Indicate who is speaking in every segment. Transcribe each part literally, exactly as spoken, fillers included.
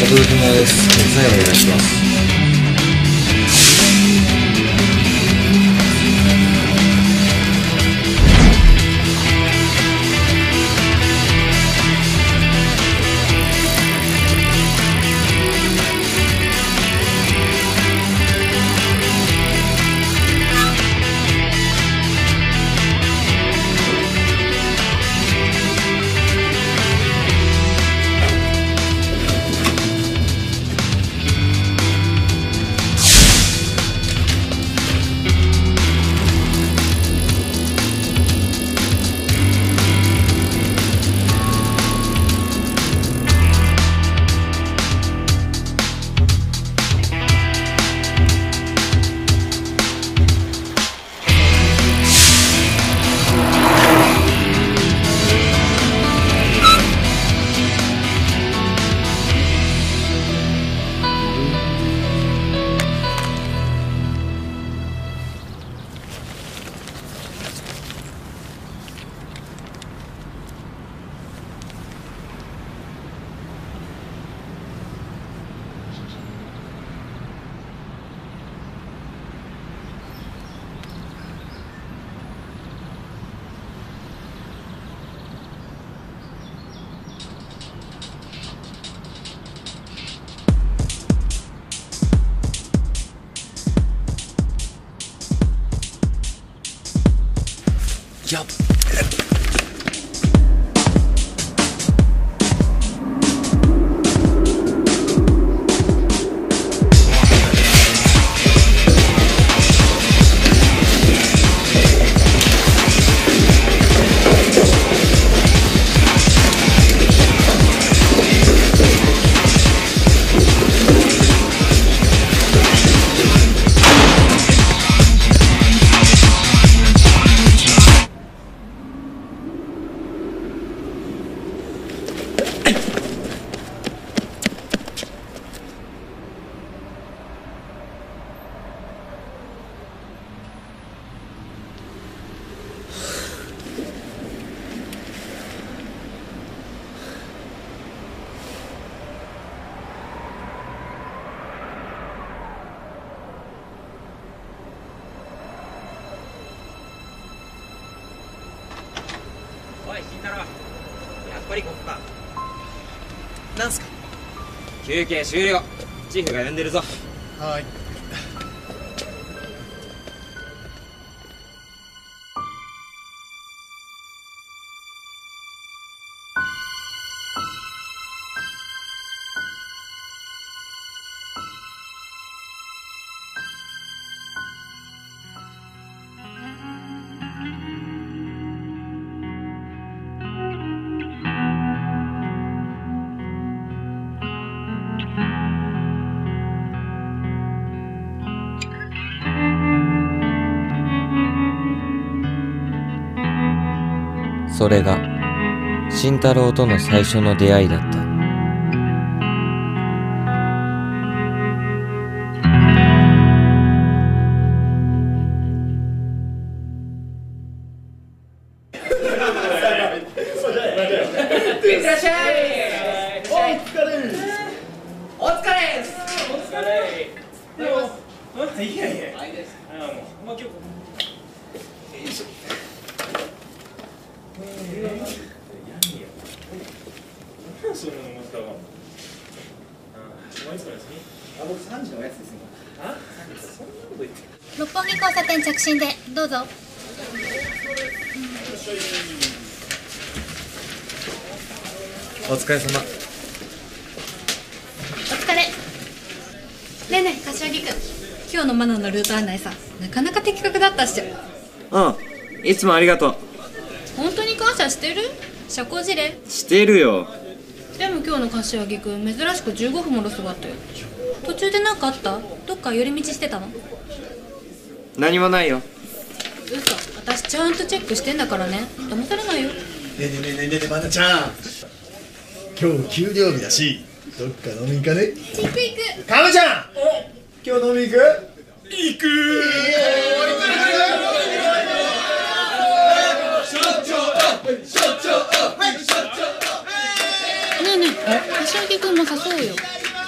Speaker 1: 驚きます。最後お願いします。
Speaker 2: やっ
Speaker 3: おい慎太郎、やっぱりここか。
Speaker 2: なんすか。
Speaker 3: 休憩終了。チーフが呼んでるぞ。
Speaker 2: はーい。
Speaker 1: それが慎太郎との最初の出会いだった。
Speaker 3: いってらっしゃい。
Speaker 2: お疲れ。
Speaker 3: お疲れです。
Speaker 4: お疲れ。でも、いやいや。あいです。あもう、まあ今日。よいしょ。ええ。やんや。そのまたは。あ、お前いつも休み？あ、僕三時のおやつですよ。あ？そんなこと言って。
Speaker 5: 六本木交差点着信でどうぞ。
Speaker 1: お疲れ様。
Speaker 5: お疲れ。ねえねえ柏木くん、今日のマナのルート案内さ、なかなか的確だったっしょ。
Speaker 3: うん、いつもありがとう。
Speaker 5: 本当に感謝してる？社交辞令
Speaker 3: してるよ。
Speaker 5: でも今日の柏木くん珍しくじゅうごふんもロスがあったよ。途中で何かあった？どっか寄り道してたの？
Speaker 3: 何もないよ。
Speaker 5: 嘘、私ちゃんとチェックしてんだからね、騙されないよ。
Speaker 2: ねえねえねえねえねえまなちゃん、今日給料日だしどっか飲み行かね？
Speaker 5: 行く行く。
Speaker 2: かむちゃん、今日飲み行く？行く
Speaker 5: ねえねえ柏木くんも誘おうよ。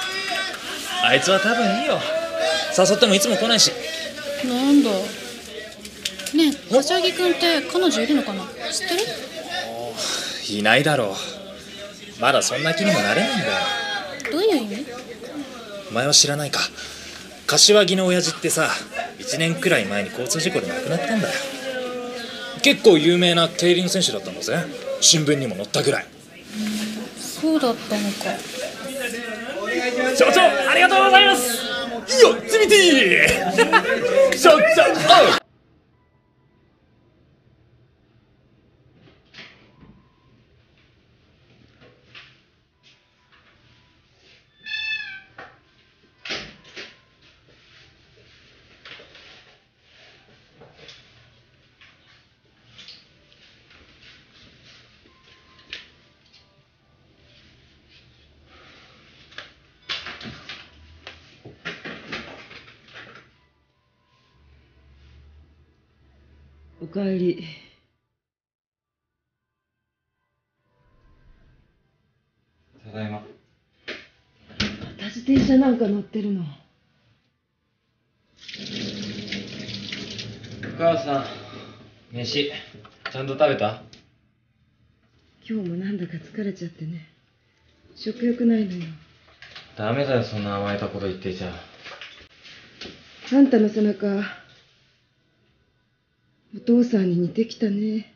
Speaker 4: あいつは多分いいよ。誘ってもいつも来ないし。
Speaker 5: なんだ。ねえ、柏木くんって彼女いるのかな、知ってる？
Speaker 4: いないだろう。まだそんな気にもなれないんだよ。
Speaker 5: どういう意味？
Speaker 4: お前は知らないか。柏木の親父ってさ、いちねんくらい前に交通事故で亡くなったんだよ。結構有名な競輪選手だったんだぜ。新聞にも載ったぐらい。
Speaker 5: そうだったのか。
Speaker 4: 所長、ありがとうございます。いいよ、つみてー所長。
Speaker 6: おかえり。
Speaker 1: ただいま。
Speaker 6: また自転車なんか乗ってるの？
Speaker 1: お母さん、飯ちゃんと食べた？
Speaker 6: 今日もなんだか疲れちゃってね。食欲ないのよ。
Speaker 1: ダメだよ、そんな甘えたこと言ってちゃ。
Speaker 6: あんたの背中、お父さんに似てきたね。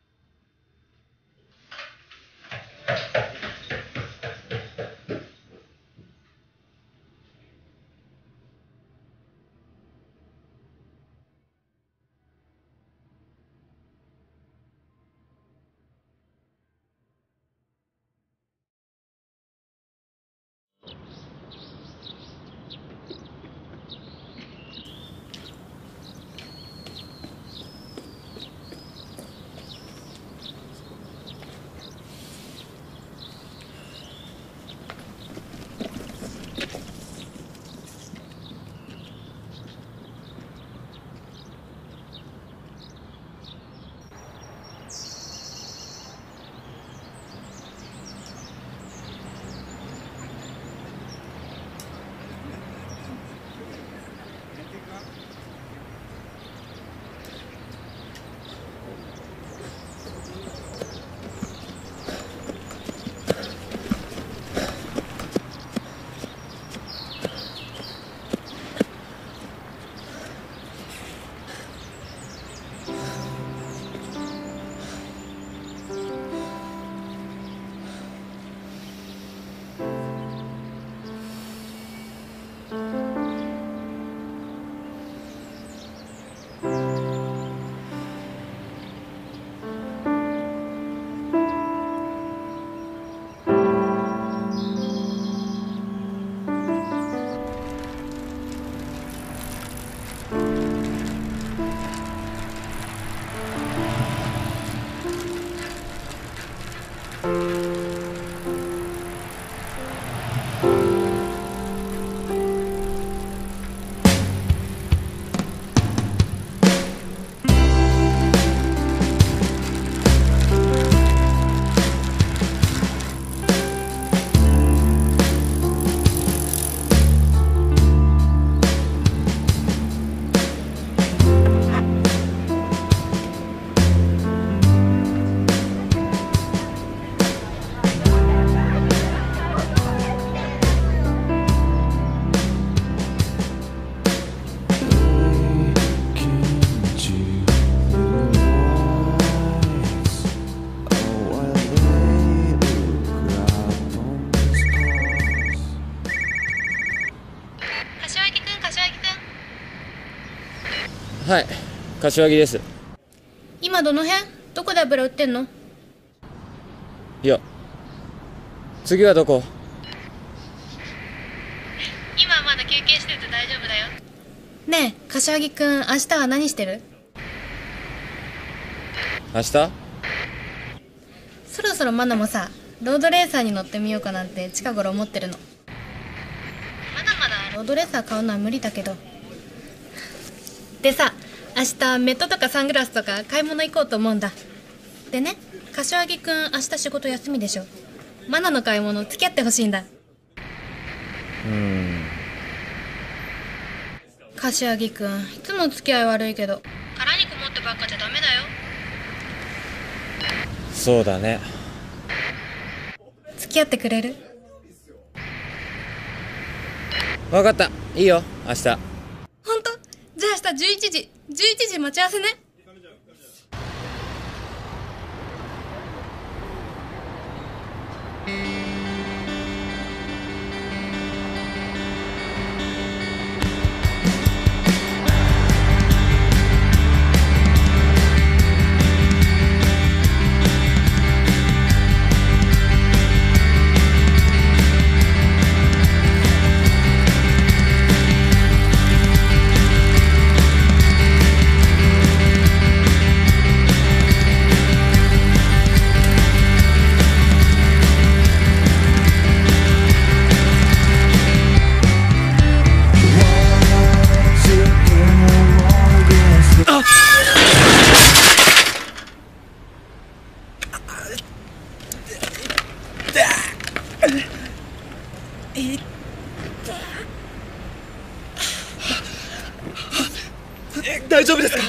Speaker 1: はい、柏木です。
Speaker 5: 今どの辺？どこで油売ってんの？
Speaker 1: いや、次はどこ？
Speaker 5: 今はまだ休憩してて大丈夫だよ。ねえ、柏木くん、明日は何してる？
Speaker 1: 明日？
Speaker 5: そろそろマナもさ、ロードレーサーに乗ってみようかなんて近頃思ってるの。まだまだロードレーサー買うのは無理だけど。でさ、明日メットとかサングラスとか買い物行こうと思うんだ。でね、柏木くん明日仕事休みでしょ。マナの買い物付き合ってほしいんだ。
Speaker 1: うーん、
Speaker 5: 柏木くん、いつも付き合い悪いけど殻にこもってばっかじゃダメだよ。
Speaker 1: そうだね。
Speaker 5: 付き合ってくれる？
Speaker 1: 分かった、いいよ、明日。
Speaker 5: ほんと？じゃあ明日じゅういちじじゅういちじ待ち合わせね。
Speaker 2: 大丈夫ですか？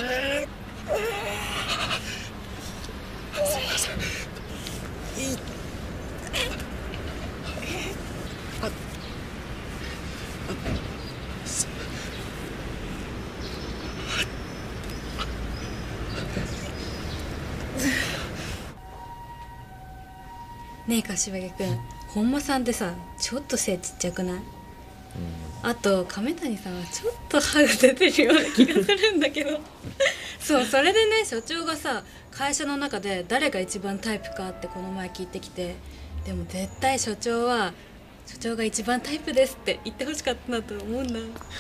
Speaker 6: ねえ柏木君、本間さんってさちょっと背ちっちゃくない？あと亀谷さんはちょっと歯が出てるような気がするんだけどそうそれでね、所長がさ会社の中で誰が一番タイプかってこの前聞いてきて、でも絶対所長は所長が一番タイプですって言ってほしかったなと思うんだ。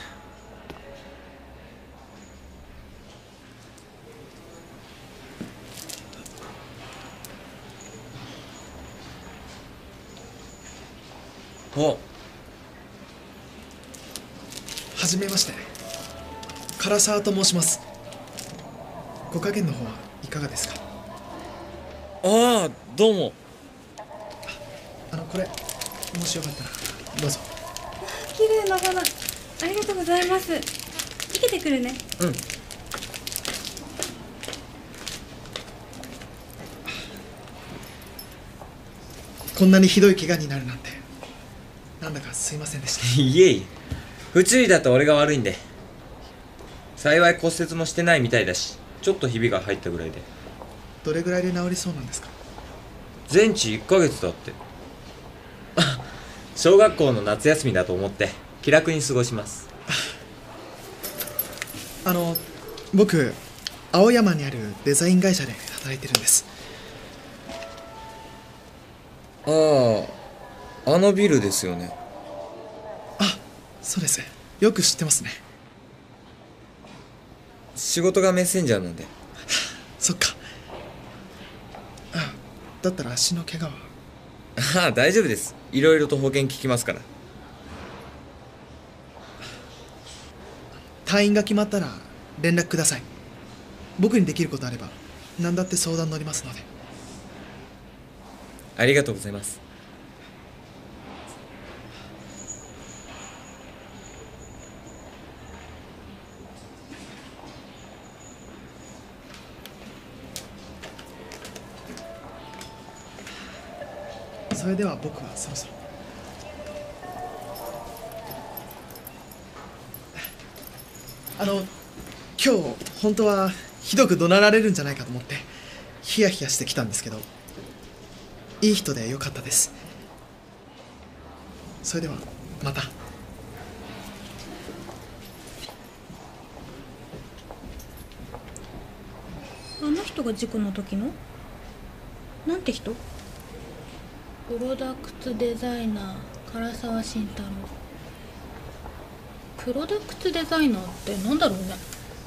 Speaker 1: お、
Speaker 2: はじめまして、唐沢と申します。ご加減の方はいかがですか？
Speaker 1: ああ、どうも。
Speaker 2: あのこれもしよかったらどうぞ。
Speaker 6: 綺麗な花、ありがとうございます。生けてくるね。
Speaker 1: うん。
Speaker 2: こんなにひどい怪我になるなんて、なんだかすいませんでした。
Speaker 1: いえいえ、不注意だと俺が悪いんで。幸い骨折もしてないみたいだし、ちょっとひびが入ったぐらいで。
Speaker 2: どれぐらいで治りそうなんですか？
Speaker 1: 全治いっかげつだって。小学校の夏休みだと思って気楽に過ごします。
Speaker 2: あの僕青山にあるデザイン会社で働いてるんです。
Speaker 1: ああ、あのビルですよね。
Speaker 2: あ、そうです。よく知ってますね。
Speaker 1: 仕事がメッセンジャーなんで。
Speaker 2: そっか。あ、だったら足の怪我は？
Speaker 1: ああ、大丈夫です。いろいろと保険聞きますから。
Speaker 2: 退院が決まったら連絡ください。僕にできることあれば何だって相談乗りますので。
Speaker 1: ありがとうございます。
Speaker 2: それでは僕はそろそろ。あの今日本当はひどく怒鳴られるんじゃないかと思ってヒヤヒヤしてきたんですけど、いい人でよかったです。それではまた。
Speaker 6: あの人が事故の時のなんて人？
Speaker 5: プロダクツデザイナー唐沢慎太郎。プロダクツデザイナーってなんだろうね。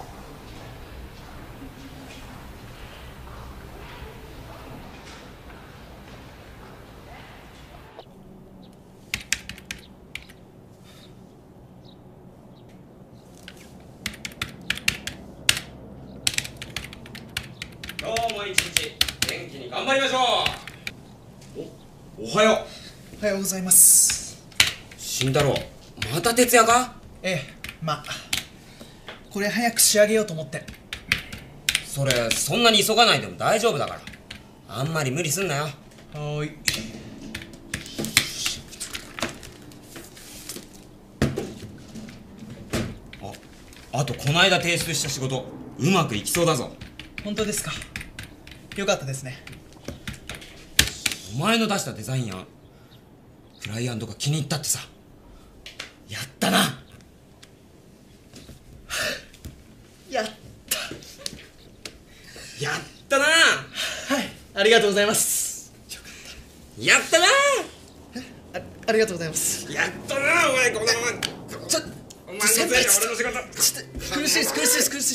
Speaker 3: 今日も一日元気に頑張りましょう。お、おはよう。
Speaker 2: おはようございます。
Speaker 3: 慎太郎、また徹夜か？
Speaker 2: ええ、まあこれ早く仕上げようと思って。
Speaker 3: それそんなに急がないでも大丈夫だから、あんまり無理すんなよ。
Speaker 2: はーい。
Speaker 3: あとこの間提出した仕事うまくいきそうだぞ。
Speaker 2: 本当ですか。よかったですね。
Speaker 3: お前の出したデザイン案クライアントが気に入ったってさ。やったな。
Speaker 2: やった
Speaker 3: やったな。
Speaker 2: はい、ありがとうございます。
Speaker 3: やったな。
Speaker 2: あ, ありがとうございます。
Speaker 3: やったなお前。この
Speaker 2: ちょ
Speaker 3: お前のせいで俺の仕事。
Speaker 2: ちょっと苦しいです苦しいです苦しいです。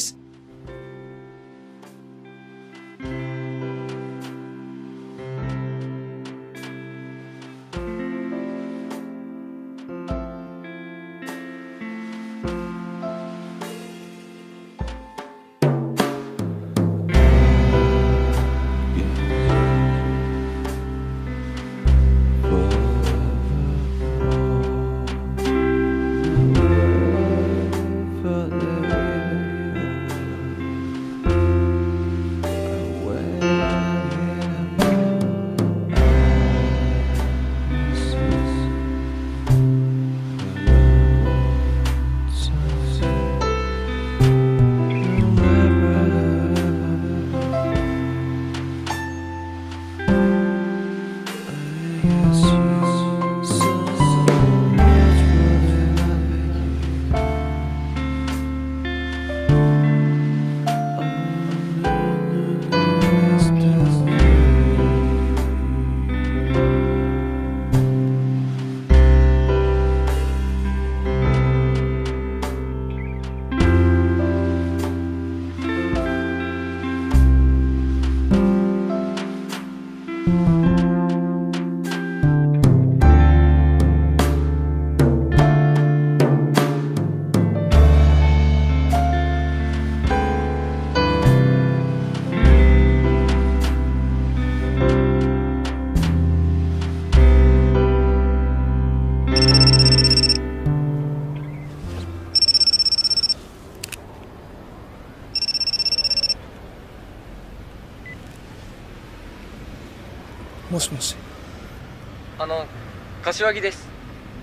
Speaker 2: もしもし。
Speaker 1: あの柏木です。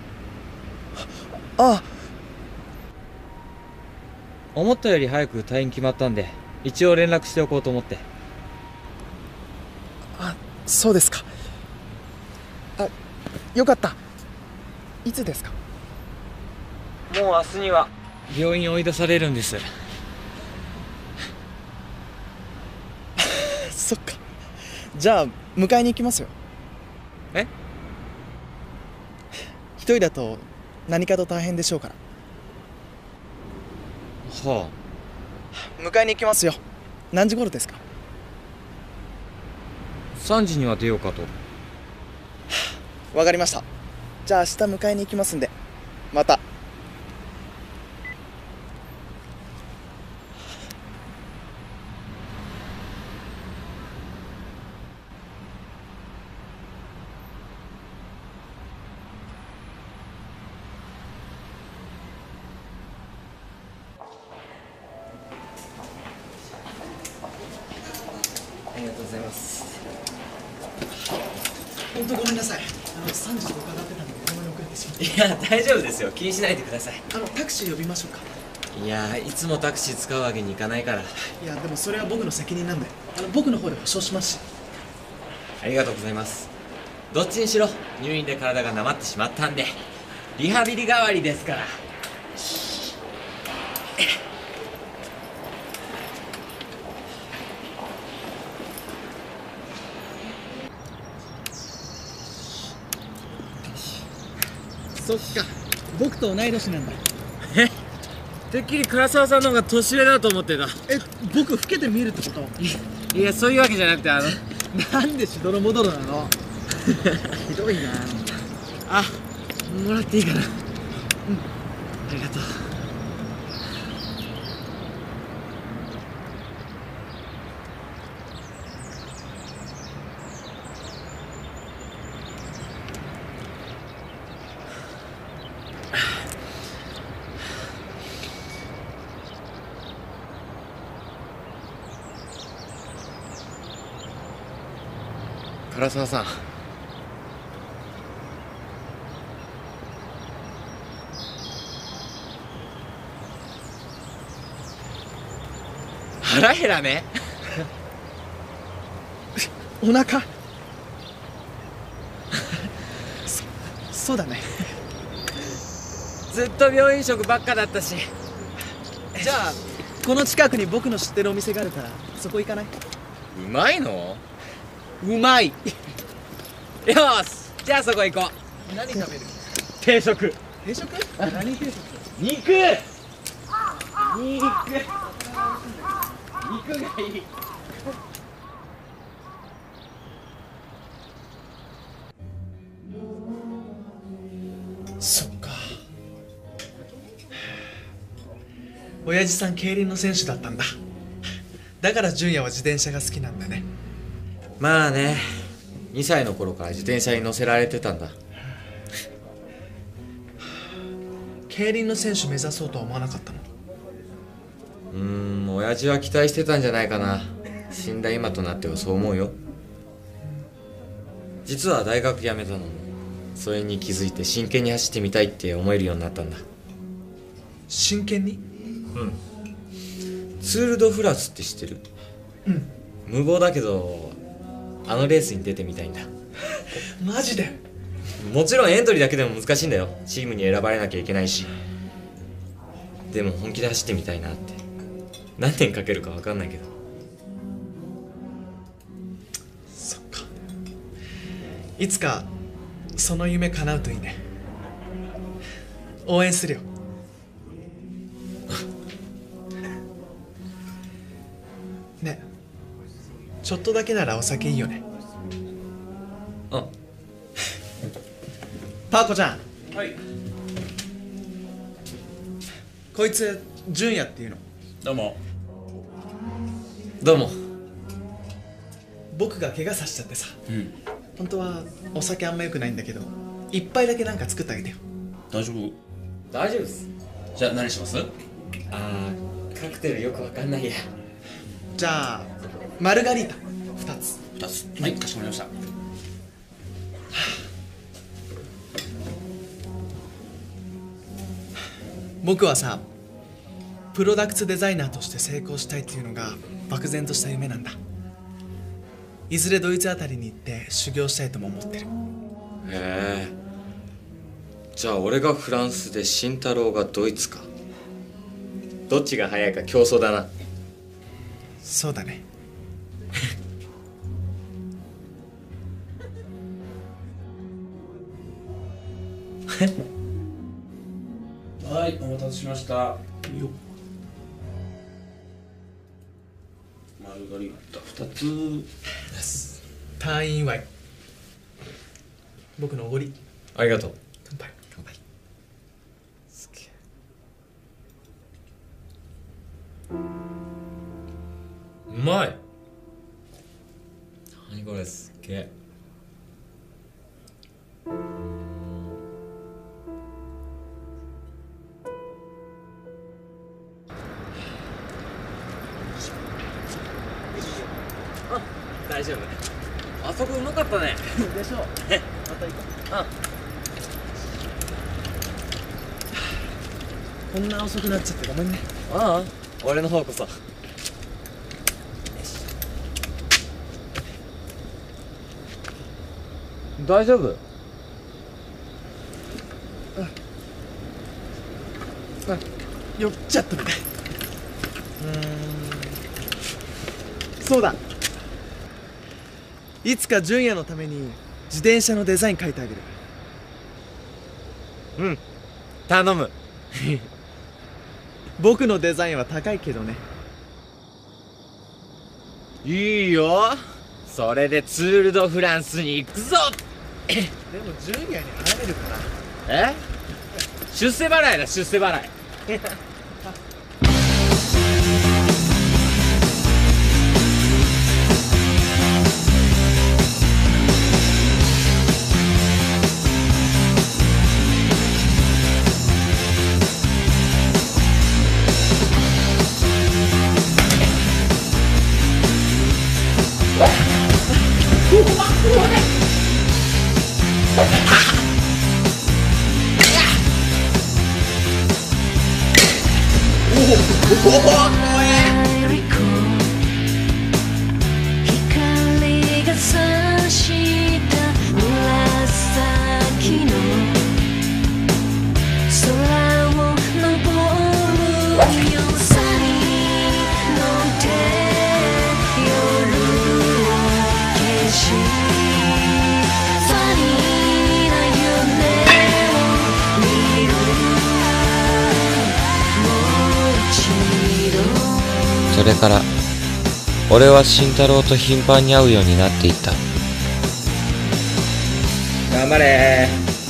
Speaker 2: ああ、
Speaker 1: 思ったより早く退院決まったんで一応連絡しておこうと思って。
Speaker 2: あ、そうですか。あ、よかった。いつですか？
Speaker 1: もう明日には病院追い出されるんです。
Speaker 2: そっか。じゃあ迎えに行きますよ。
Speaker 1: え？
Speaker 2: 一人だと何かと大変でしょうから。
Speaker 1: は
Speaker 2: あ、迎えに行きますよ。何時頃ですか？
Speaker 1: さんじには出ようかと。
Speaker 2: わかりました。じゃあ明日迎えに行きますんで、また。
Speaker 1: ありがとうございます。
Speaker 2: 本当ごめんなさい。あのさんじと伺ってたので車に遅れてしまって。
Speaker 1: いや大丈夫ですよ、気にしないでください。
Speaker 2: あのタクシー呼びましょうか？
Speaker 1: いやいつもタクシー使うわけにいかないから。
Speaker 2: いやでもそれは僕の責任なんで、あの僕の方で保証しますし。
Speaker 1: ありがとうございます。どっちにしろ入院で体がなまってしまったんでリハビリ代わりですから。
Speaker 2: そっか、僕と同い年なんだ。
Speaker 1: え、てっきり唐沢さんの方が年上だと思ってた。
Speaker 2: え、僕老けて見えるってこと？
Speaker 1: いやそういうわけじゃなくて、あの
Speaker 2: なんでしどろもどろなの？ひどいな。
Speaker 1: あ、もらっていいかな。うん、ありがとう。
Speaker 7: 唐沢さん、腹減らね。
Speaker 2: お腹そそうだね。
Speaker 1: ずっと病院食ばっかだったし。
Speaker 2: じゃあこの近くに僕の知ってるお店があるからそこ行かない？
Speaker 7: うまいの？
Speaker 2: うまい。
Speaker 1: よーし、じゃあそこ行こう。
Speaker 2: 何食べる？
Speaker 1: 定食。
Speaker 2: 定食？何定食？
Speaker 1: 肉肉肉がいい。
Speaker 2: そっか。親父さん競輪の選手だったんだ。だから純也は自転車が好きなんだね。
Speaker 1: まあね、にさいの頃から自転車に乗せられてたんだ。
Speaker 2: 競輪の選手目指そうとは思わなかったの？
Speaker 1: うーん、親父は期待してたんじゃないかな。死んだ今となってはそう思うよ。実は大学辞めたのもそれに気づいて真剣に走ってみたいって思えるようになったんだ。
Speaker 2: 真剣に？
Speaker 1: うん。ツール・ド・フランスって知ってる？
Speaker 2: うん。
Speaker 1: 無謀だけどあのレースに出てみたいんだ。
Speaker 2: マジで？
Speaker 1: もちろんエントリーだけでも難しいんだよ。チームに選ばれなきゃいけないし。でも本気で走ってみたいなって。何年かけるか分かんないけど。
Speaker 2: そっか。いつかその夢叶うといいね。応援するよ。ね、ちょっとだけならお酒いいよね。
Speaker 1: あ、
Speaker 2: パーコちゃん。
Speaker 8: はい。
Speaker 2: こいつ純也っていうの。
Speaker 8: どうも。
Speaker 1: どうも。
Speaker 2: 僕が怪我させちゃってさ、
Speaker 8: うん。
Speaker 2: 本当はお酒あんま良くないんだけど一杯だけなんか作ってあげてよ。
Speaker 8: 大丈夫？
Speaker 1: 大丈夫です。
Speaker 8: じゃあ何します？
Speaker 1: あー、カクテルよく分かんないや。
Speaker 2: じゃあマルガリータふたつ。
Speaker 8: 二つ。はい、かしこまりました。
Speaker 2: 僕はさ、プロダクツデザイナーとして成功したいっていうのが漠然とした夢なんだ。いずれドイツあたりに行って修行したいとも思ってる。
Speaker 1: へえ。じゃあ俺がフランスで慎太郎がドイツか。どっちが早いか競争だな。
Speaker 2: そうだね。
Speaker 8: はい、お待たせしました。よマルガリータ二つ。
Speaker 2: 退院祝い。僕のおごり。
Speaker 1: ありがとう。
Speaker 2: 乾杯。
Speaker 1: 乾杯。すげえ。うまい。何これ、すっげえ。あ、大丈夫。あそこうまかったね。
Speaker 2: でしょう。また行こう。こんな遅くなっちゃってごめんね。
Speaker 1: ああ、俺の方こそ。大丈夫？
Speaker 2: 酔っちゃったみたい。うーん、そうだ。いつか純也のために自転車のデザイン描いてあげる。
Speaker 1: うん、頼む。
Speaker 2: 僕のデザインは高いけどね。
Speaker 1: いいよ。それでツール・ド・フランスに行くぞ。
Speaker 2: でも純也に払えるから。
Speaker 1: え？出世払いだ、出世払い。
Speaker 9: うわっが差した紫の空を登るよさに乗って夜を消しファニーな夢を見るもう一度
Speaker 10: それから俺は慎太郎と頻繁に会うようになっていった。
Speaker 3: 頑張れ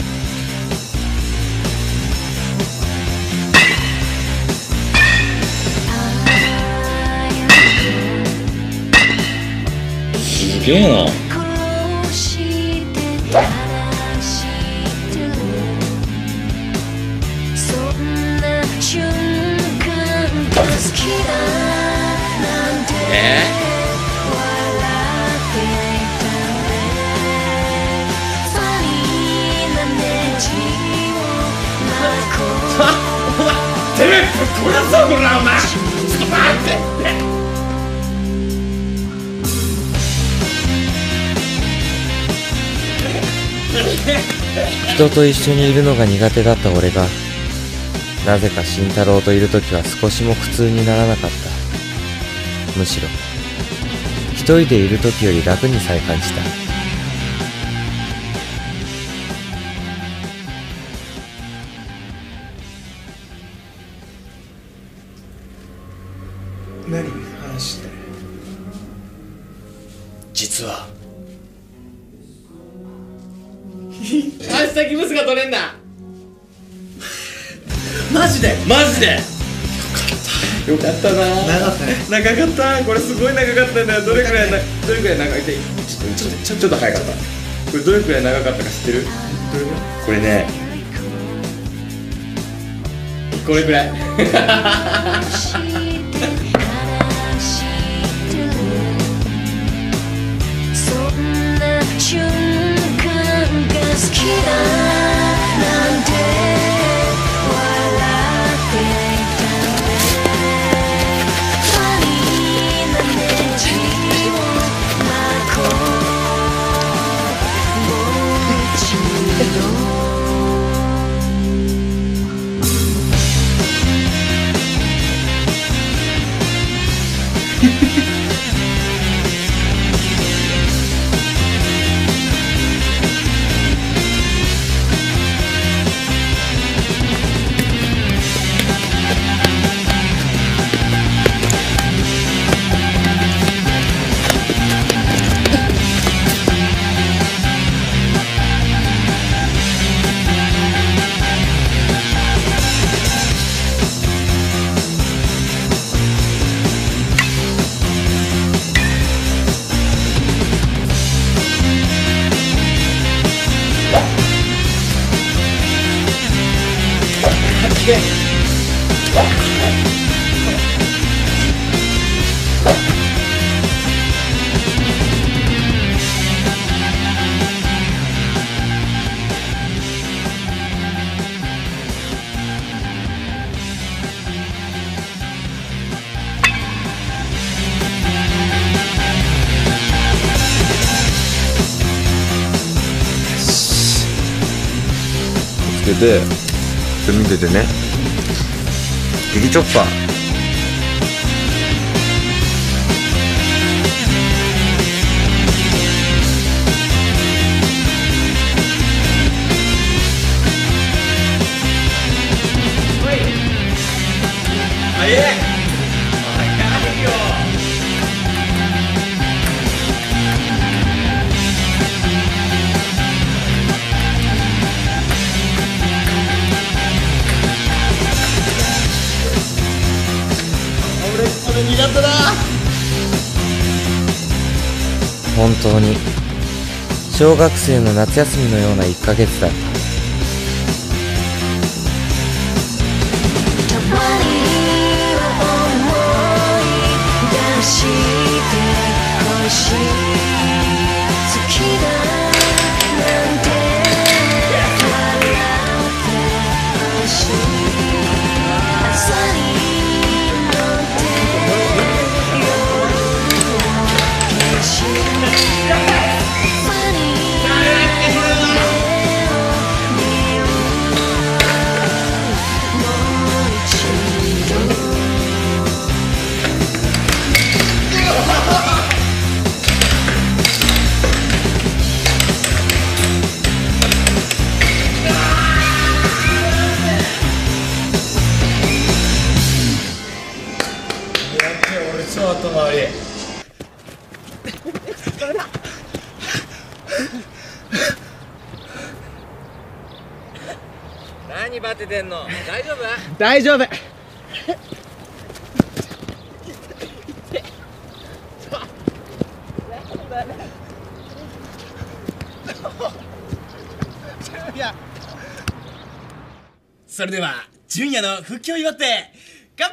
Speaker 3: ー。すげえな。
Speaker 9: 殺して話してるそんな瞬間が好きだなんて
Speaker 3: え
Speaker 9: 笑っていたねファニーなネジを巻こう
Speaker 3: お前てめえぶっ殺そうこらお前ちょっと待って
Speaker 10: 人と一緒にいるのが苦手だった俺がなぜか慎太郎といる時は少しも苦痛にならなかった。むしろ一人でいる時より楽にさえ感じた。
Speaker 2: 何話って。
Speaker 1: 実は
Speaker 3: 明日ギブスが取れんだ
Speaker 2: マジで
Speaker 3: マジでよかったな
Speaker 2: 長かったね。
Speaker 3: 長かったこれすごい長かったんだよどれくらいなどれくらい長いってちょっとちょっとちょちょっと早かったこれどれくらい長かったか知ってるこれねこれくらい
Speaker 9: そんな瞬間が好きだなんて笑っていたねファニーなネジを巻こうもう一度
Speaker 10: つけてちょっと見ててね。ギリチョッパー
Speaker 3: 早い早いよ俺これ苦手だ
Speaker 10: 本当に小学生の夏休みのようないっかげつだった。
Speaker 9: たまには思い出してほしい好きだなんて笑ってほしい朝に
Speaker 10: 何バテてんの？大丈夫？
Speaker 2: 大丈夫。
Speaker 11: それでは純也の復帰を祝って乾杯！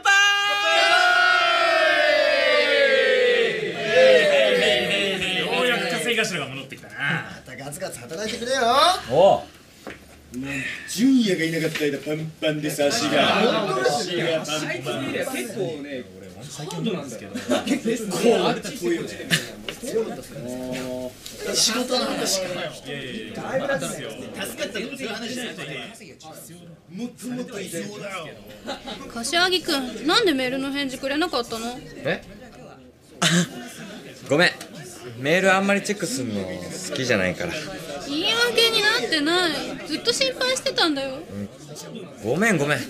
Speaker 4: ようやく稼ぎ頭が戻ってきたな。
Speaker 11: またガツガツ働いてくれよ。
Speaker 4: おう。
Speaker 11: 純也がいなかった間パンパンです足が。足がパンパン。
Speaker 3: 結構ね、
Speaker 4: 最近なんですけど。
Speaker 11: 結構あった遠いよね。強かったっすかね。仕事の話かよ。
Speaker 4: いやいやいや。助
Speaker 11: かったのそういう話じゃない。もっともっと必要だよ。
Speaker 6: 柏木くん、なんでメールの返事くれなかったの？
Speaker 1: えごめん、メールあんまりチェックするの好きじゃないから。
Speaker 6: 言い訳になってない。ずっと心配してたんだよ。
Speaker 1: ごめんごめん。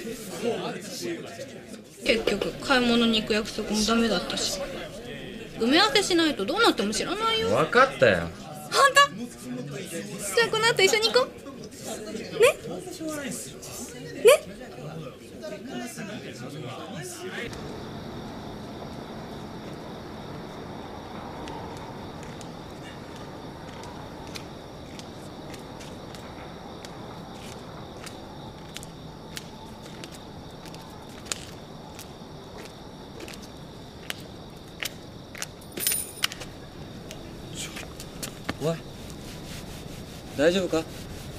Speaker 6: 結局買い物に行く約束もダメだったし、埋め合わせしないとどうなっても知らないよ。
Speaker 1: 分かったよ。
Speaker 6: 本当？じゃあこの後一緒に行こうね。ね。
Speaker 1: おい、大丈夫か？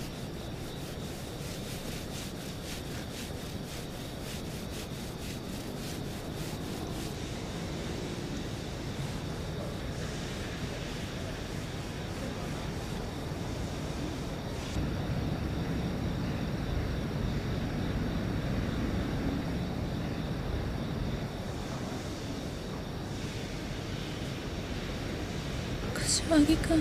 Speaker 6: 柏木くん、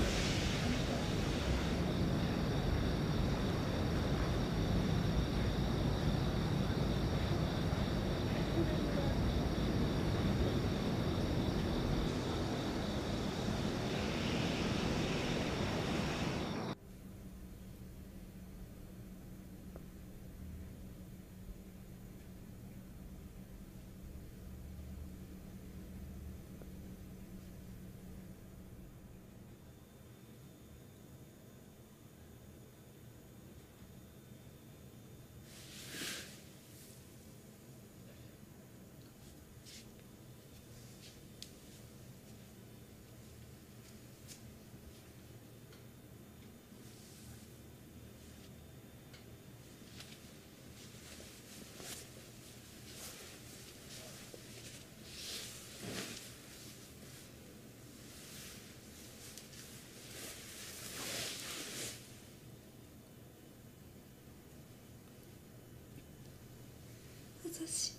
Speaker 12: 私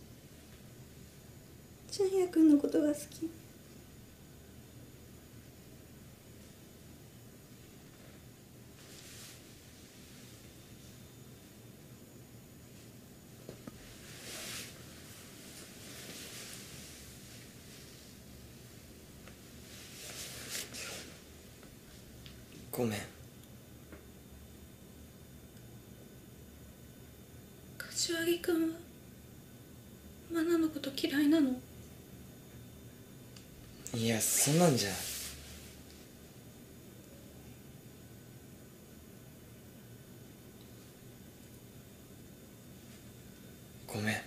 Speaker 12: 純也くんのことが好き。
Speaker 1: ごめん。
Speaker 12: 柏木くんはマナのこと嫌いなの？
Speaker 1: いや、そんなんじゃ。ごめん。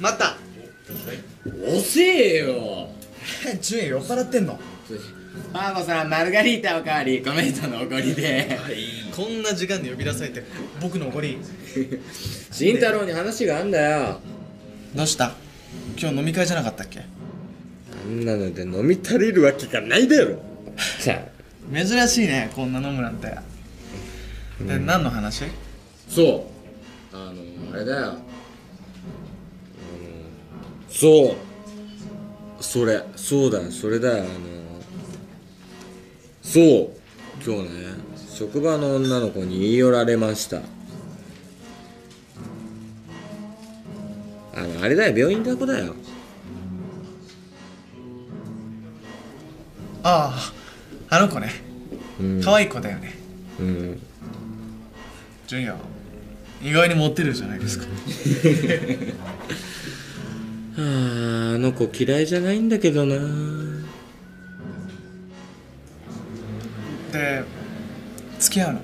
Speaker 2: 待った。
Speaker 3: 遅えよ。
Speaker 2: ジュンヤ酔っ払ってんの？
Speaker 3: パーゴさん、マルガリータおかわり、コメントのおごりで。
Speaker 2: こんな時間に呼び出されて僕のおごり。
Speaker 3: 慎太郎に話があんだよ。
Speaker 2: どうした？今日飲み会じゃなかったっけ？
Speaker 3: あんなので飲み足りるわけがないだろ。
Speaker 2: 珍しいね、こんな飲むなんて。で、何の話？
Speaker 3: そうあのあれだよ、あのそうそれそうだそれだよ、あのそう今日ね、職場の女の子に言い寄られました。あのあれだよ、病院だ子だよ。
Speaker 2: ああ、あの子ね。可愛い子だよね。
Speaker 3: うん。
Speaker 2: ジュンヤ、意外にモテるじゃないですか。
Speaker 3: はあ、あの子嫌いじゃないんだけどな。
Speaker 2: で、付き合うの？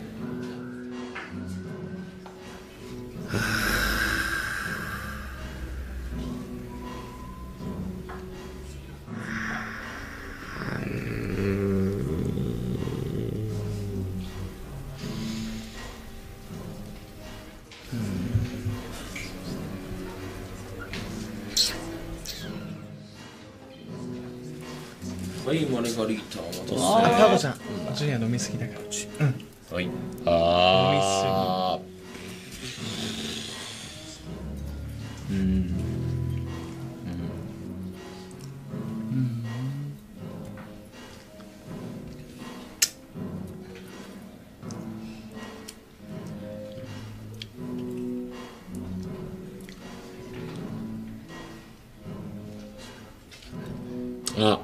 Speaker 8: はい、マルガリータお待たせ。
Speaker 2: ああ、パーゴちゃん、ジュンヤ飲みすぎだから。うん。
Speaker 8: はい。
Speaker 3: あー。うん。うん。あ、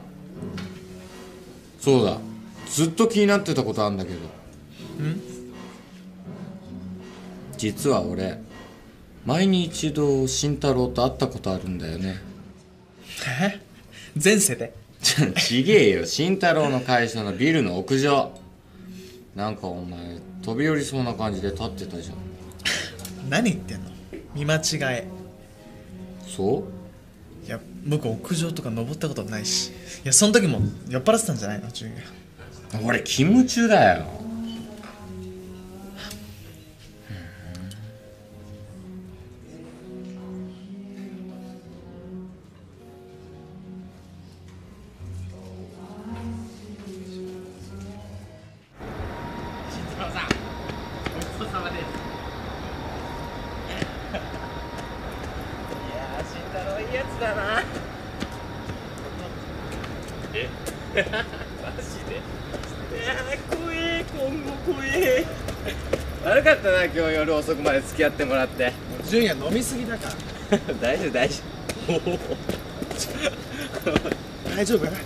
Speaker 3: そうだ、ずっと気になってたことあるんだけど。
Speaker 2: ん？
Speaker 3: 実は俺、前に一度慎太郎と会ったことあるんだよね。
Speaker 2: え？前世で？
Speaker 3: ちげえよ、慎太郎の会社のビルの屋上。なんかお前飛び降りそうな感じで立ってたじゃん。
Speaker 2: 何言ってんの？見間違え。
Speaker 3: そう？
Speaker 2: いや、僕屋上とか登ったことないし。いや、その時も酔っ払ってたんじゃないの、ジュンヤ。
Speaker 3: 俺勤務中だよ。悪かったな、今日夜遅くまで付き合ってもらって。
Speaker 2: ジュンヤ飲みすぎだから。
Speaker 3: 大丈夫大丈夫。
Speaker 2: 大丈夫？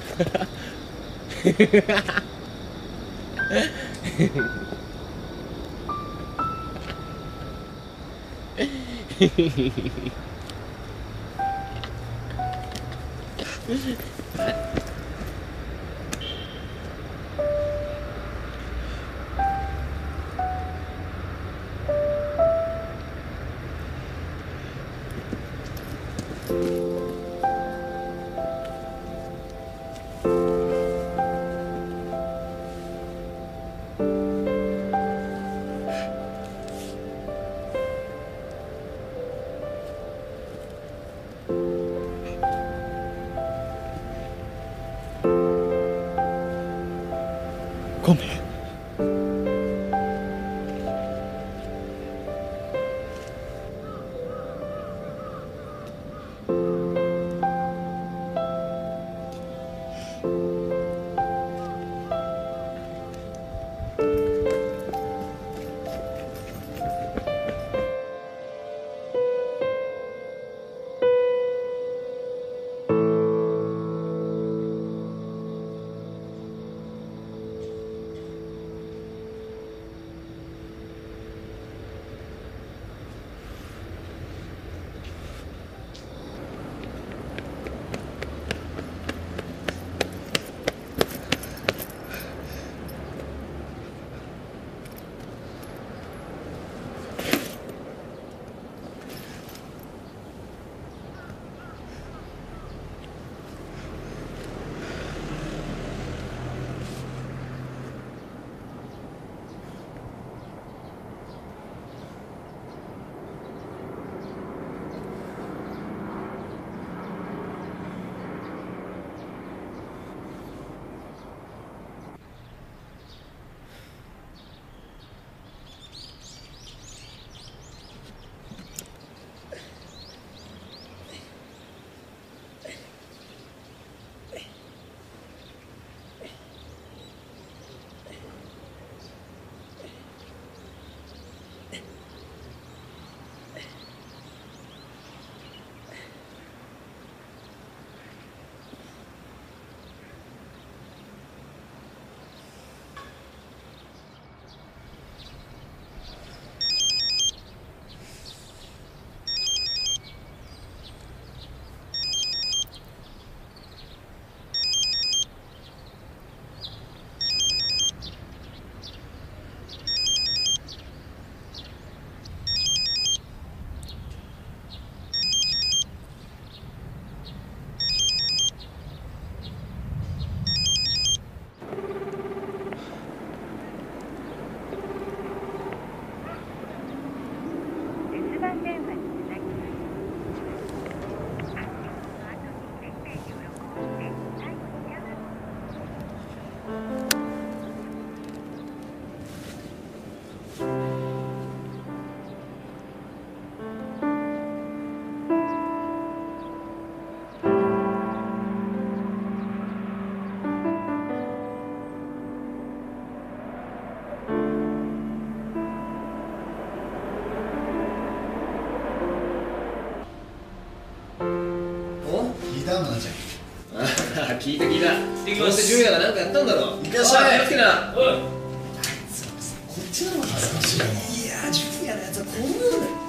Speaker 13: 花ちゃん。
Speaker 3: ああ、聞いた聞いた。どうせ純也がなんかやったんだろ。
Speaker 13: いらっしゃい。
Speaker 3: 気をつけな。おい。
Speaker 13: こっちの方が恥ずかしいよ。いやー、純也のやつはこん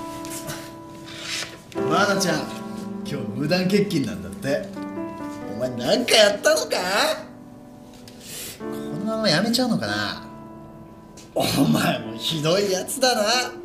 Speaker 13: なの。花ちゃん、今日無断欠勤なんだって。お前なんかやったのか？このままやめちゃうのかな？お前もひどいやつだな。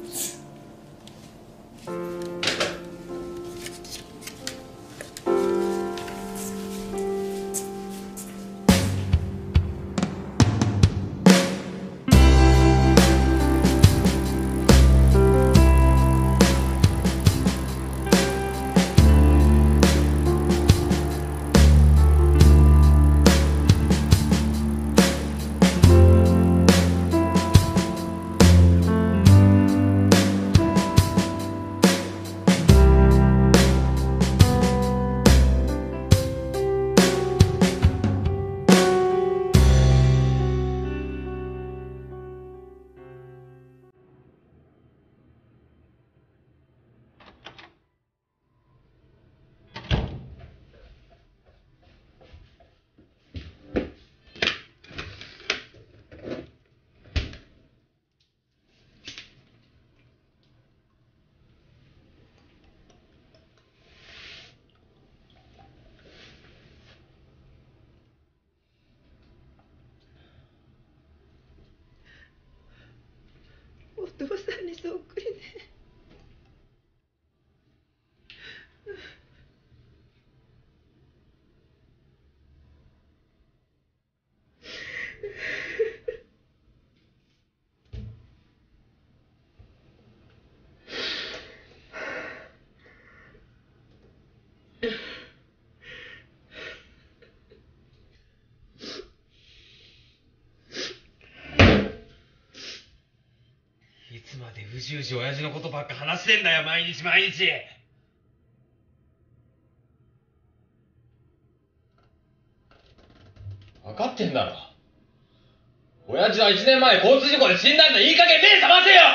Speaker 12: お父さんにそっくりね。
Speaker 10: いつまでうじうじ親父のことばっか話してんだよ、毎日毎日。
Speaker 7: 分かってんだろ。親父は一年前交通事故で死んだんだ。いい加減目覚ませよ。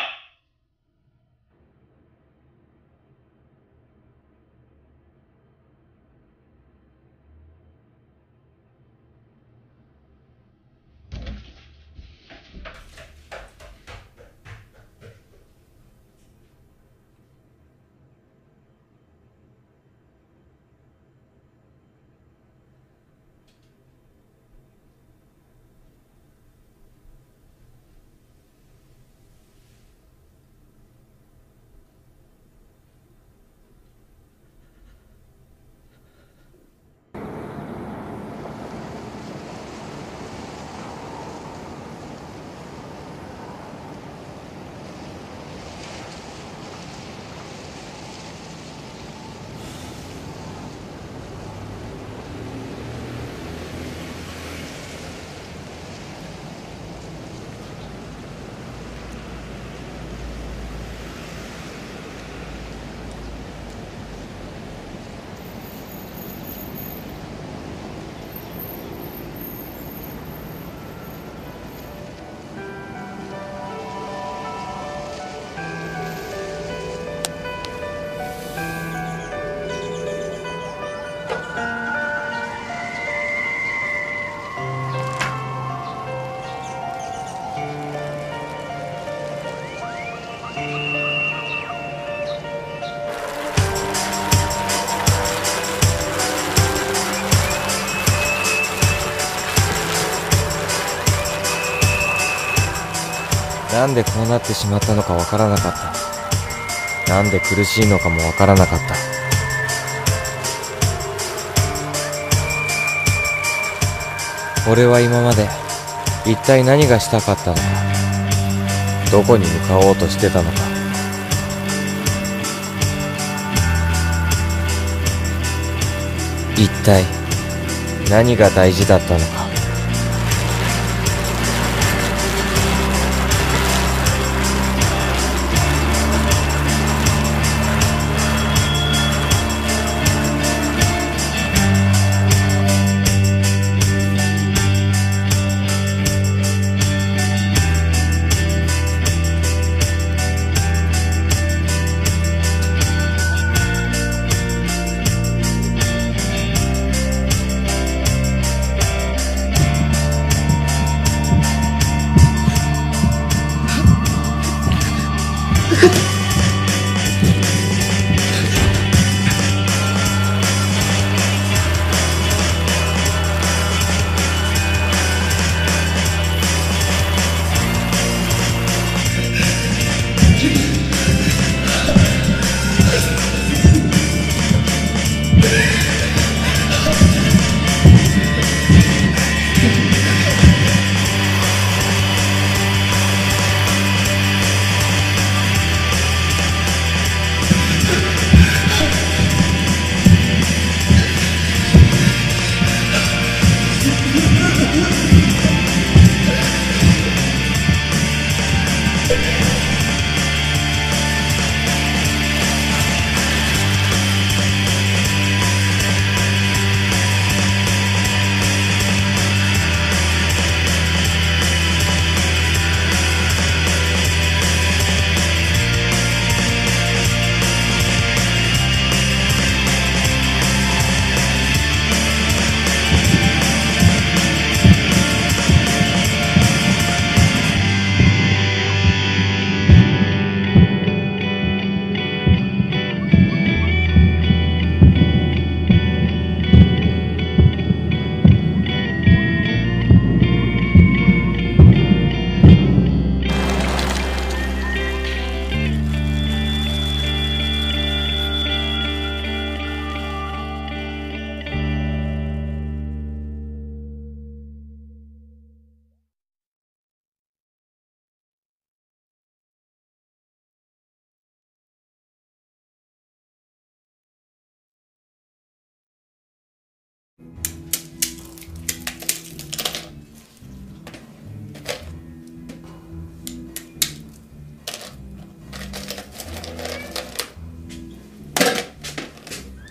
Speaker 10: なんでこうなってしまったのかわからなかった。なんで苦しいのかもわからなかった。俺は今まで一体何がしたかったのか、どこに向かおうとしてたのか。一体何が大事だったのか。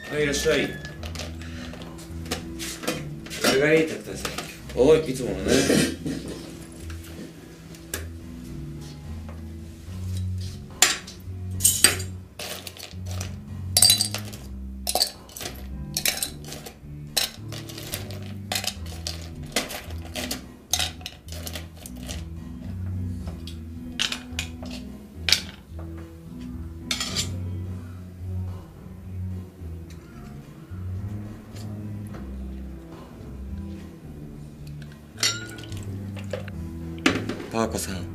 Speaker 3: はい、いらっしゃい。
Speaker 1: マルガリータください。
Speaker 3: おい、いつものね。
Speaker 1: パーコさん、
Speaker 3: うん、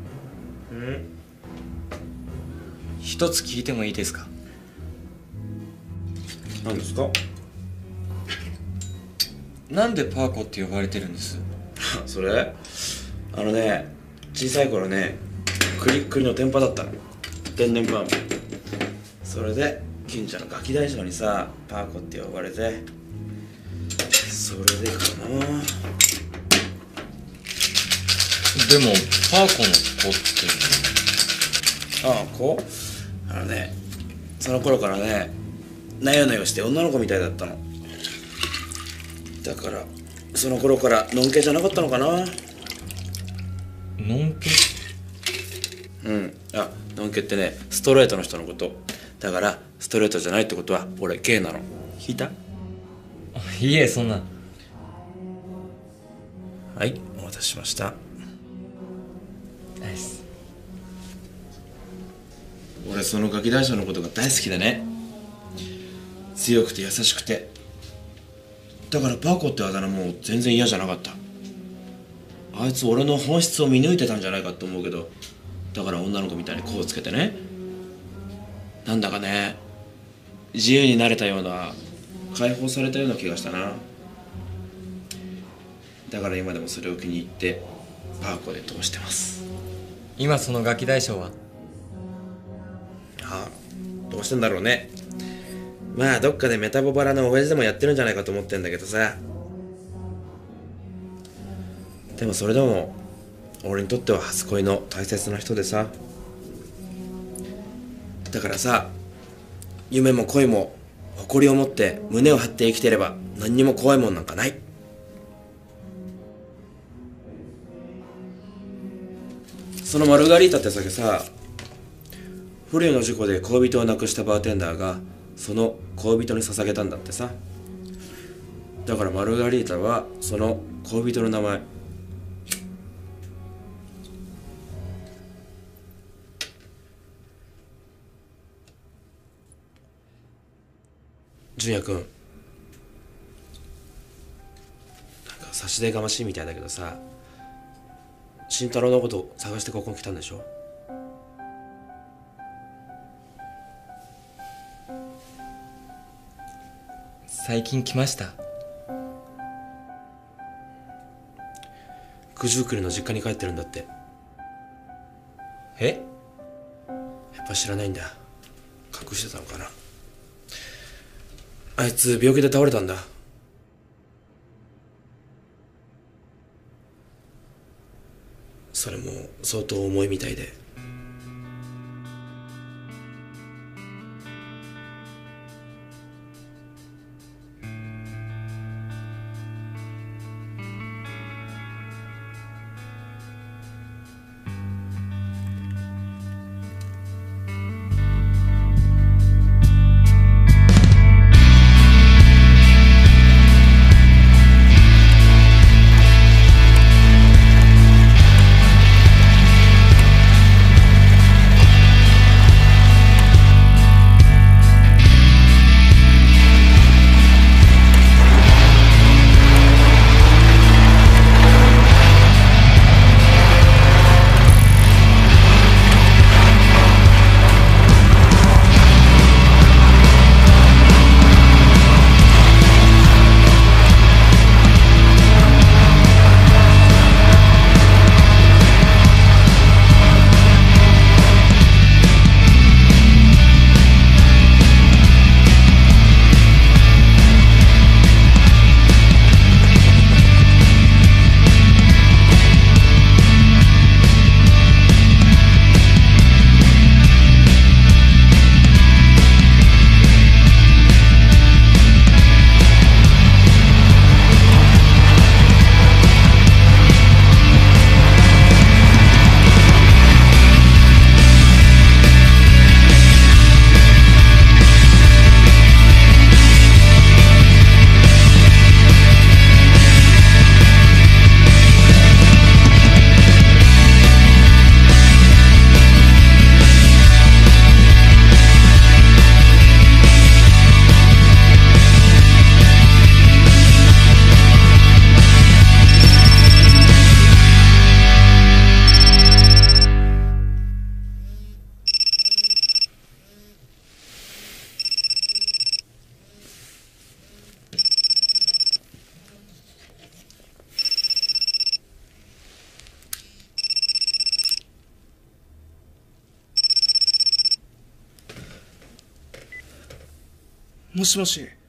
Speaker 1: 一つ聞いてもいいですか？
Speaker 3: 何ですか？
Speaker 1: なんでパーコって呼ばれてるんです？
Speaker 3: それあのね、小さい頃ね、栗栗の天パだったの。天然パン。それで近所のガキ大将にさ、パーコって呼ばれて、それでかな。
Speaker 1: でもパーコの子って。
Speaker 3: ああ、子？あのね、その頃からね、なよなよして女の子みたいだったの。だからその頃からのんけじゃなかったのかな。
Speaker 1: のんけ？
Speaker 3: うん、あ、のんけってね、ストレートの人のこと。だからストレートじゃないってことは俺ゲイなの。引いた？
Speaker 1: いえ、そんな。
Speaker 3: はい、お待たせしました。
Speaker 1: ナイス。
Speaker 3: 俺そのガキ大将のことが大好きでね、強くて優しくて、だからバコってあだ名も全然嫌じゃなかった。あいつ俺の本質を見抜いてたんじゃないかって思うけど、だから女の子みたいにこうつけてね、なんだかね、自由になれたような、解放されたような気がしたな。だから今でもそれを気に入ってパーコで通してます。
Speaker 1: 今そのガキ大将は？
Speaker 3: ああ、どうしてんだろうね。まあどっかでメタボバラの親父でもやってるんじゃないかと思ってんだけどさ。でもそれでも俺にとっては初恋の大切な人でさ。だからさ、夢も恋も誇りを持って胸を張って生きてれば何にも怖いもんなんかない。そのマルガリータって酒さ、不慮の事故で恋人を亡くしたバーテンダーがその恋人に捧げたんだってさ。だからマルガリータはその恋人の名前。純也君、なんか差し出がましいみたいだけどさ、慎太郎のことを探してここに来たんでしょ？
Speaker 1: 最近来ました。
Speaker 3: 九十九里の実家に帰ってるんだって。
Speaker 1: え？
Speaker 3: やっぱ知らないんだ。隠してたのかな。あいつ病気で倒れたんだ。それも相当重いみたいで。
Speaker 2: もしもし。え？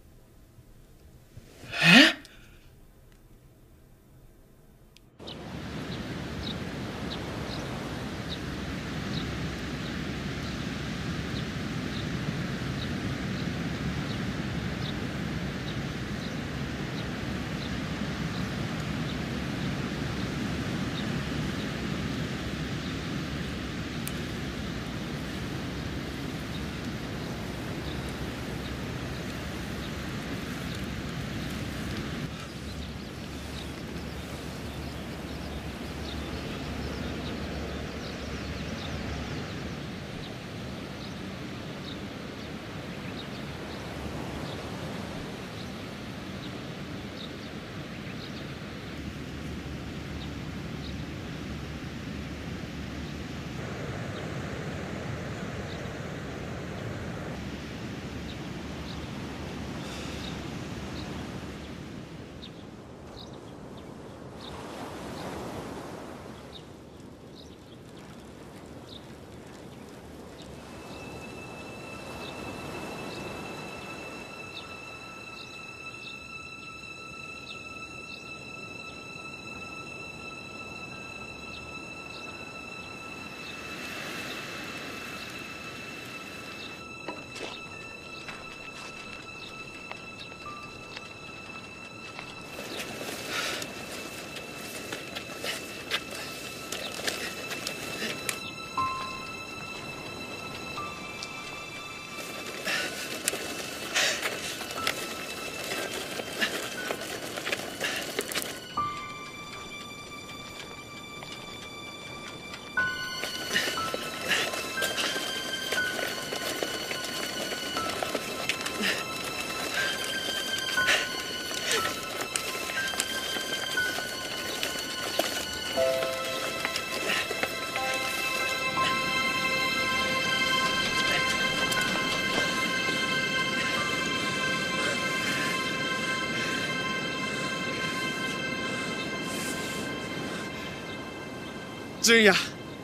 Speaker 2: 純也、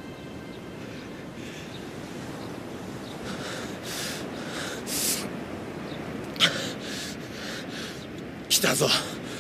Speaker 2: 来たぞ。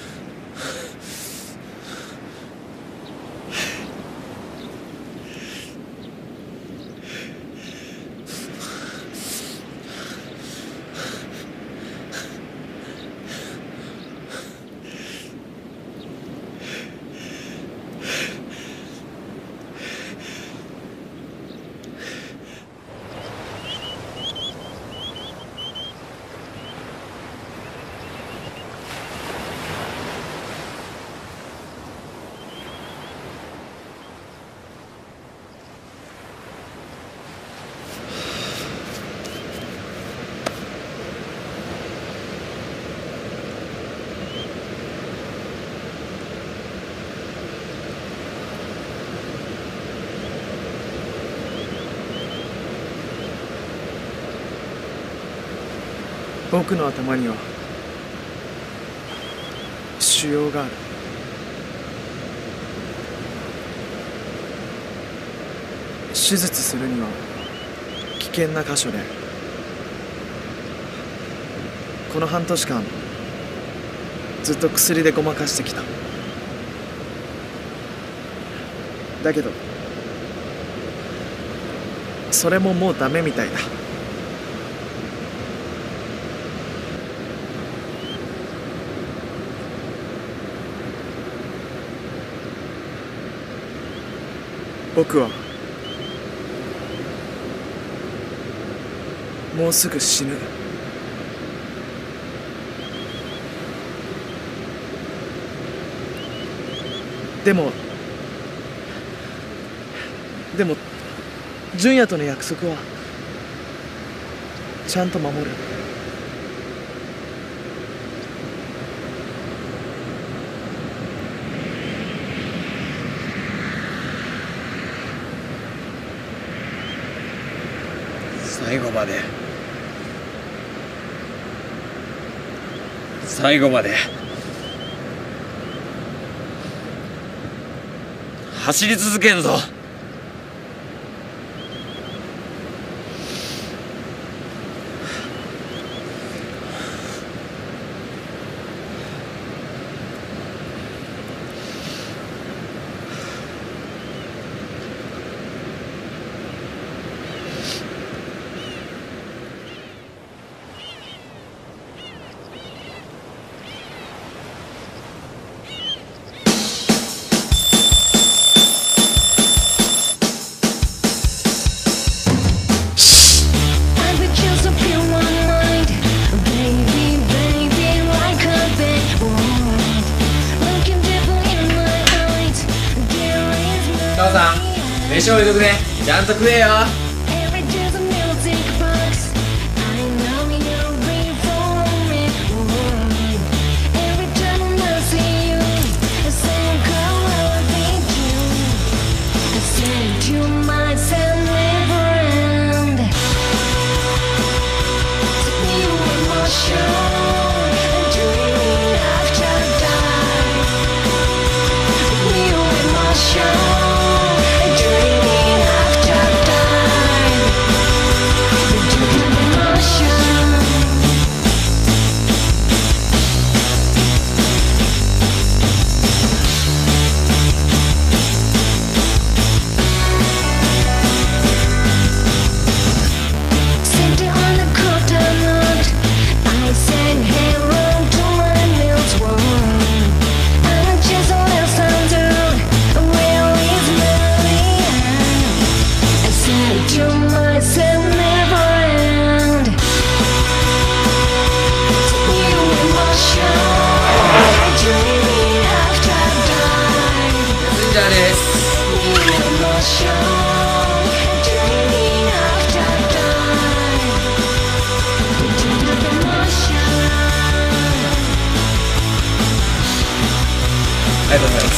Speaker 2: 僕の頭には腫瘍がある。手術するには危険な箇所で、この半年間ずっと薬でごまかしてきた。だけどそれももうダメみたいだ。僕はもうすぐ死ぬ。でもでも純也との約束はちゃんと守る。
Speaker 14: 最後まで最後まで走り続けるぞ。
Speaker 1: 飯置いとくね。ちゃんと食えよ。
Speaker 9: Every day's a music box. I know you'll be for me. Every time I see you, I think I'll be you. I say to myself, never end. New emotion, dreaming after die. New emotion.
Speaker 1: ありがとうございます。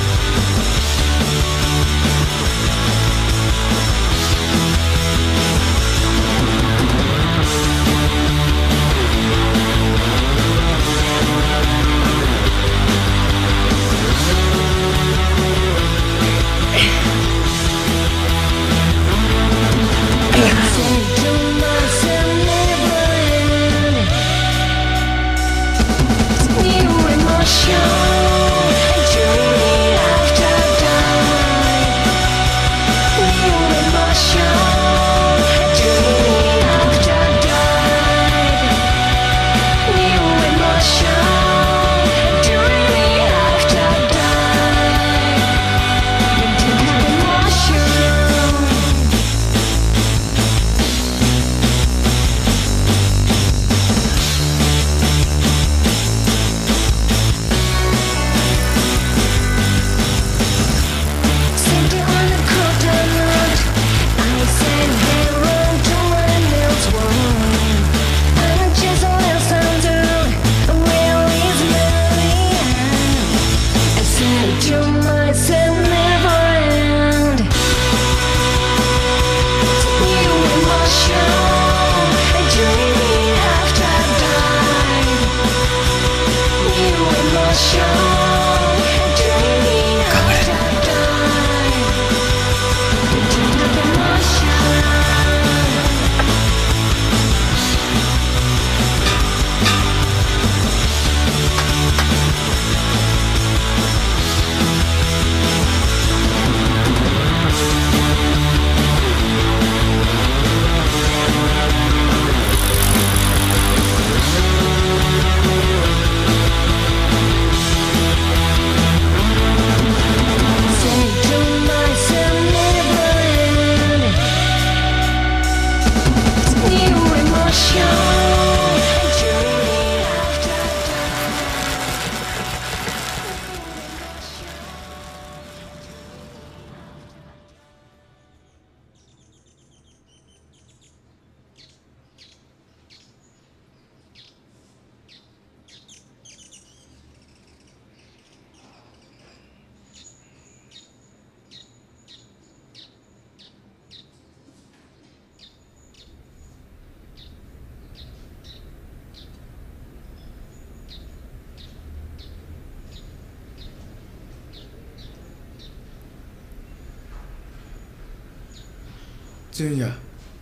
Speaker 2: 純也、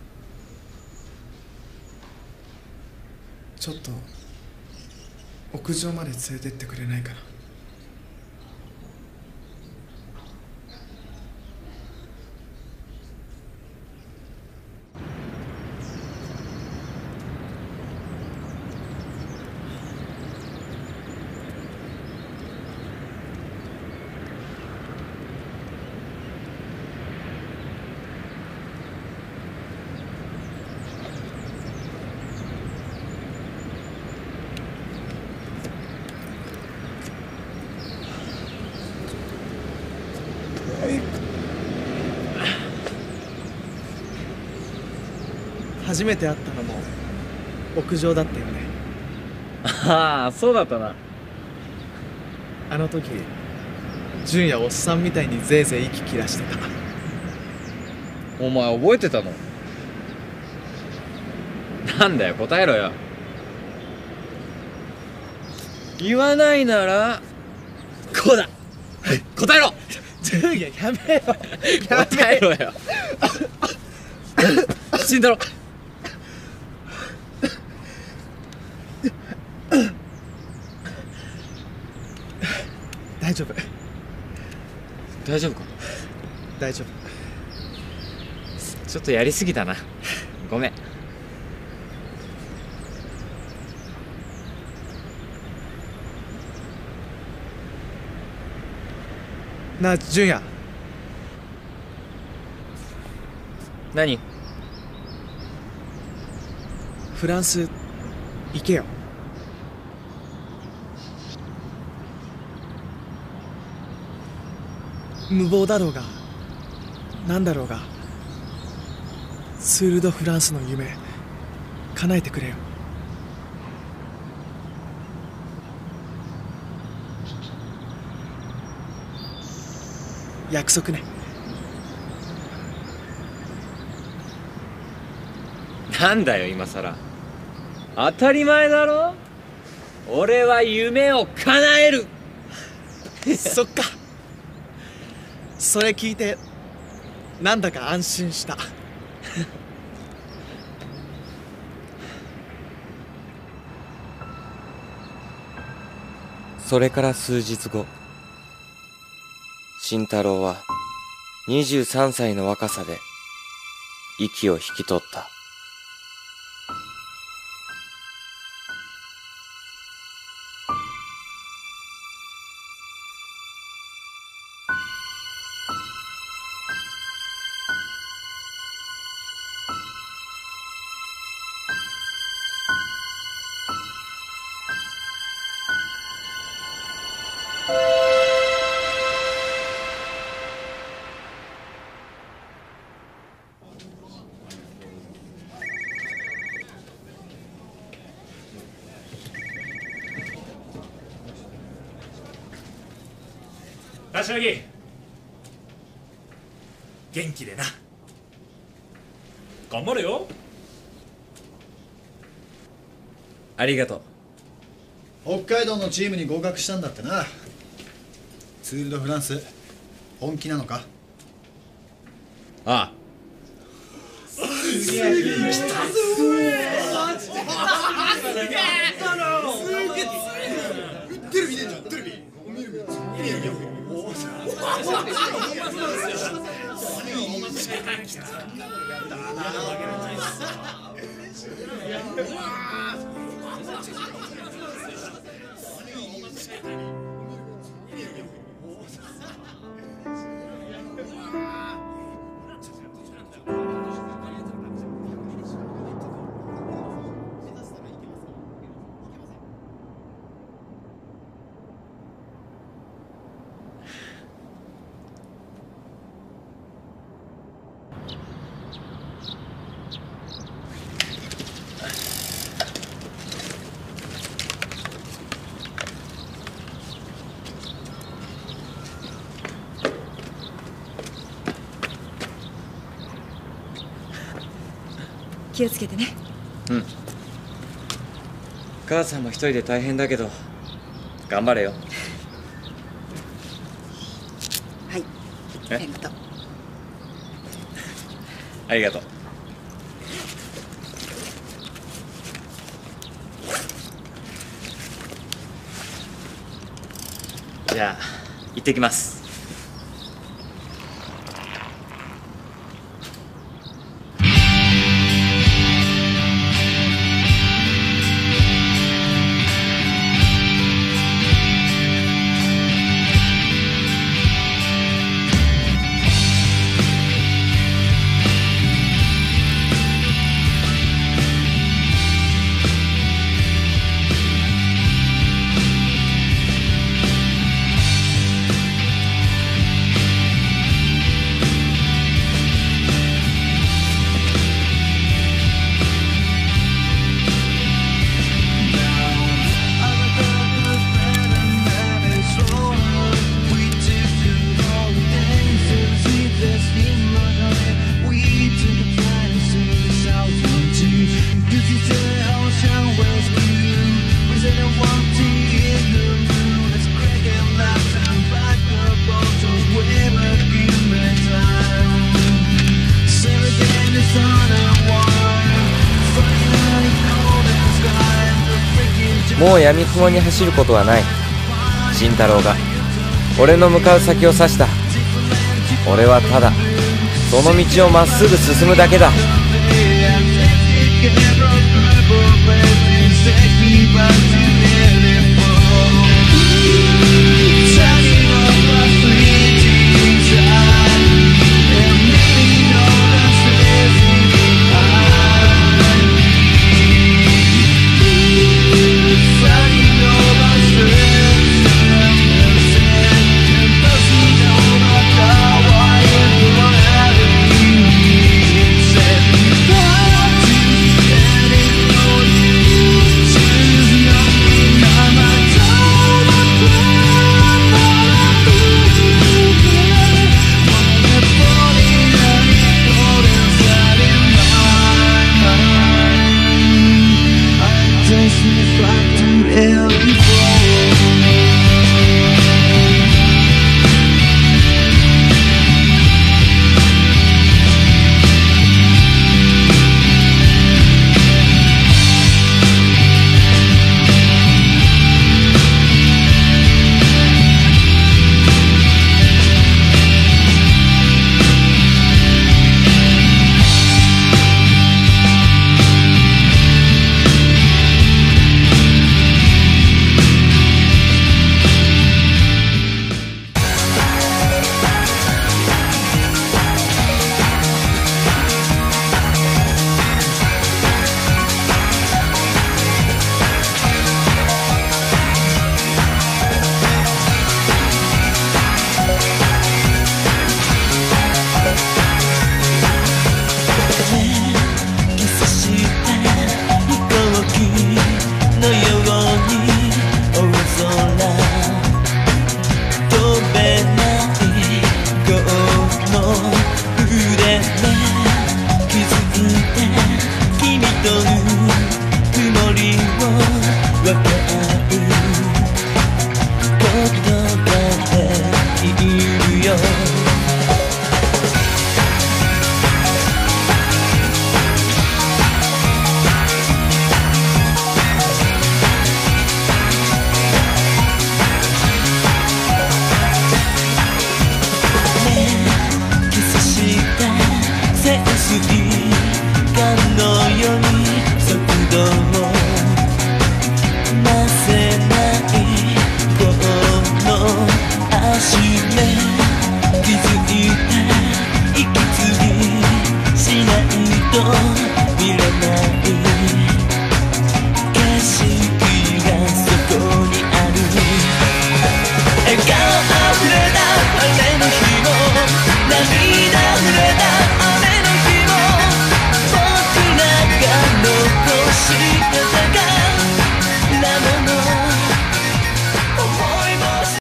Speaker 2: ちょっと屋上まで連れてってくれないかな。 初めて会ったのも屋上だったよね。
Speaker 4: ああ、そうだったな。
Speaker 2: あの時純也おっさんみたいにぜいぜい息切らしてた。
Speaker 4: お前覚えてたの？なんだよ、答えろよ。言わないならこうだ。答えろ。
Speaker 2: 純也やめろ。
Speaker 4: 答えろよ。慎太郎。
Speaker 2: 大丈夫。
Speaker 4: 大丈夫か？
Speaker 2: 大丈夫。
Speaker 4: ちょっとやりすぎたな。ごめん。
Speaker 2: なあ純也。
Speaker 4: 何？
Speaker 2: フランス行けよ。無謀だろうがなんだろうがツール・ド・フランスの夢叶えてくれよ。約束ね。
Speaker 4: なんだよ今さら。当たり前だろ。俺は夢を叶える。
Speaker 2: そっか。それ聞いてなんだか安心した。
Speaker 10: それから数日後、慎太郎はにじゅうさんさいの若さで息を引き取った。
Speaker 4: 柏木、元気でな。頑張れよ。
Speaker 1: ありがと
Speaker 13: う。北海道のチームに合格したんだってな。ツール・ド・フランス本気なのか？
Speaker 1: ああ。
Speaker 13: すげえ来たぞ。マジで。すげえ。テレビ出んじゃん。テレビ。見る見る。見る見る。
Speaker 6: 気をつけてね。
Speaker 1: うん。母さんも一人で大変だけど頑張れよ。
Speaker 6: はい。
Speaker 1: え？
Speaker 6: ありがとう。
Speaker 1: ありがとう。じゃあ行ってきます。
Speaker 10: もうやみくもに走ることはない。慎太郎が俺の向かう先を指した。俺はただその道をまっすぐ進むだけだ。